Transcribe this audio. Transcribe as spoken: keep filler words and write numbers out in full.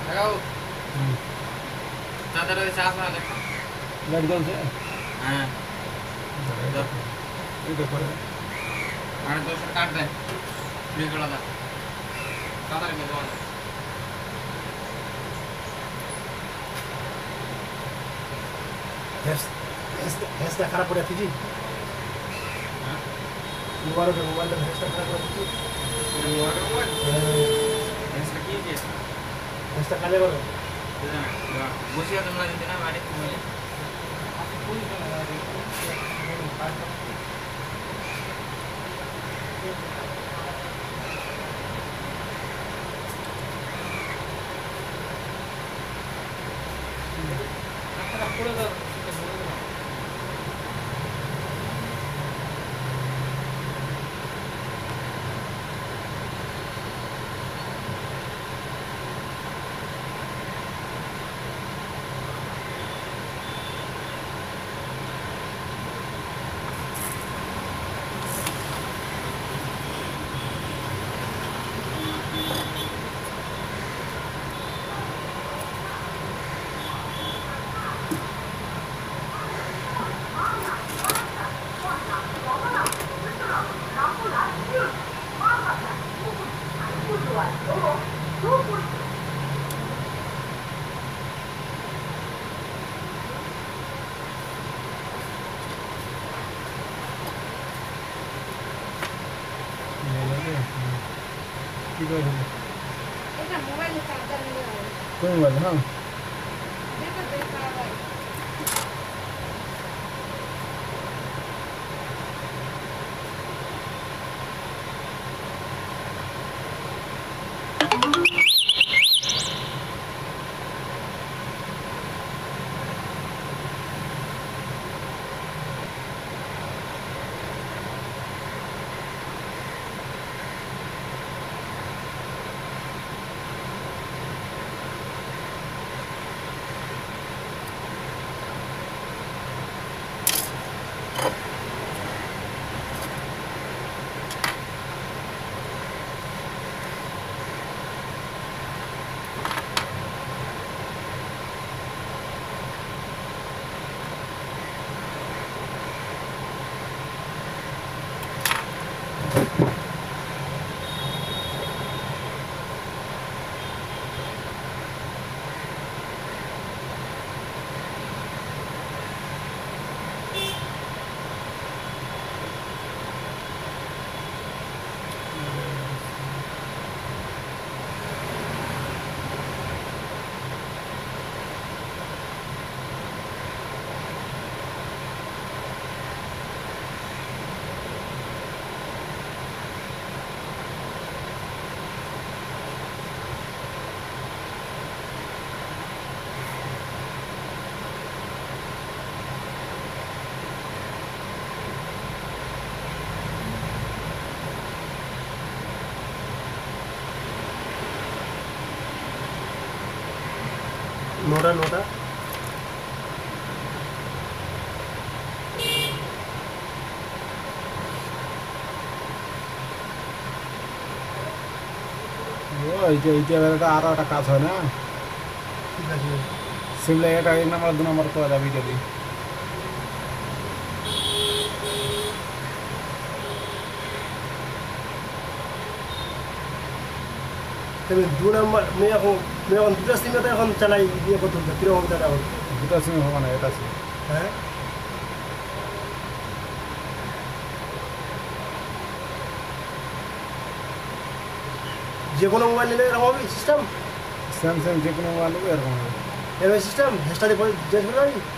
লাগাও চাদর ওই চাপ না দেখো লাইট জ্বলছে হ্যাঁ এটা করে আর দশ কাট দে ফ্রি করে দাও চাদর নিয়ে যাও হেস হেসটা খারাপ করে ফিজি মোবাইল মোবাইল হেসটা খারাপ করে ফিজি হেসটা কি কি হেসটা কালে করো বসিয়া তোমরা দিতে না বাড়ি মোবাইলে কি করে এটা মোবাইলে চার্জার নিয়ে আয় কোন মোবাইল হ্যাঁ দেখো দেখা হয় নটা নটা এইটা এইটা বেলাটা আরো একটা কাজ হয় না ঠিক আছে সিমলে এটা এক নাম্বার দু নাম্বার করে দাবি এটা দিই তুমি দু নম্বর আমি এখন আমি এখন দুটা সিমে এখন চালাই ইয়ে করতে হবে কিরকম চালা এখন দুটা সিম হবে না এটা সিম হ্যাঁ যে কোনো মোবাইল নিলে এরকম হবে সিস্টেম স্যামসাং যে কোনো মোবাইল নেবে এরকম হবে এরকম সিস্টেম হেসটা দিয়ে জিজ্ঞেস করে